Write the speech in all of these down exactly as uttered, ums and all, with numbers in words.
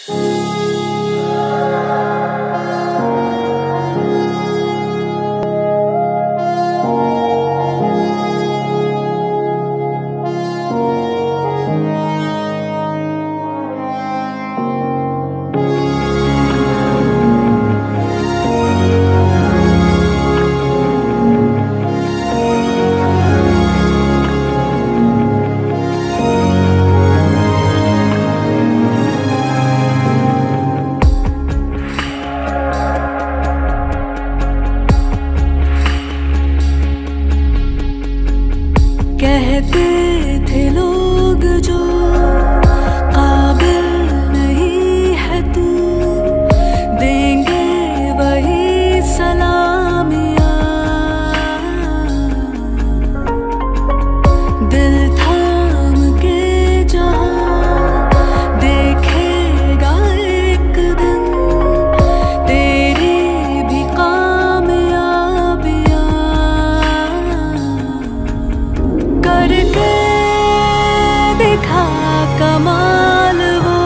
कहते थे लोग जो काबिल नहीं है तू, देंगे वही सलामियाँ। दिल थाम के जहाँ देखेगा एक दिन तेरी भी कामयाबियाँ। करके दिखा कमाल वो,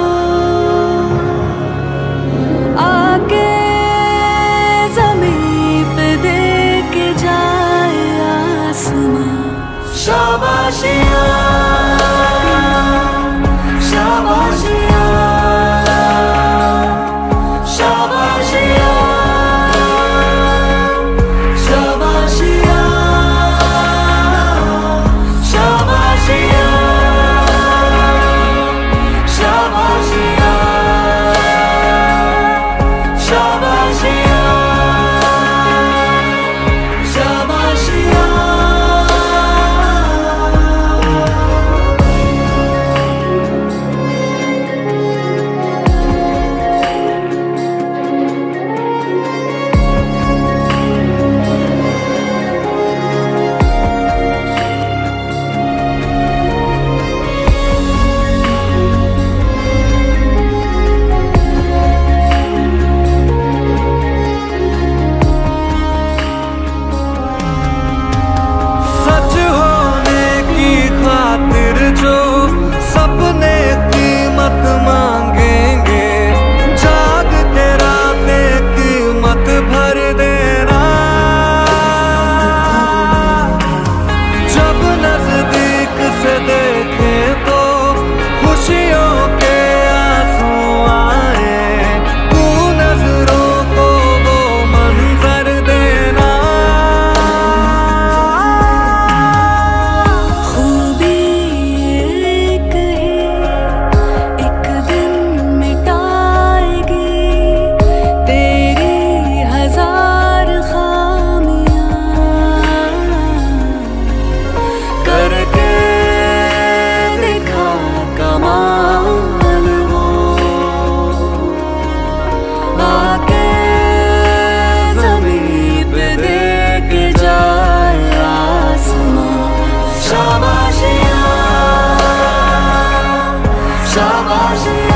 आके ज़मीं पे दे के जाए आसमां। शाबाशियाँ शाबाशियाँ शाबाशियाँ जो सपने कीमत मांगेंगे, जाग के रातें कीमत भर देना। जब नजदीक से देखे तो खुशियों के आंसू आए, तू नजरों को वो मंजर देना। शाबाशियाँ शाबाशियाँ।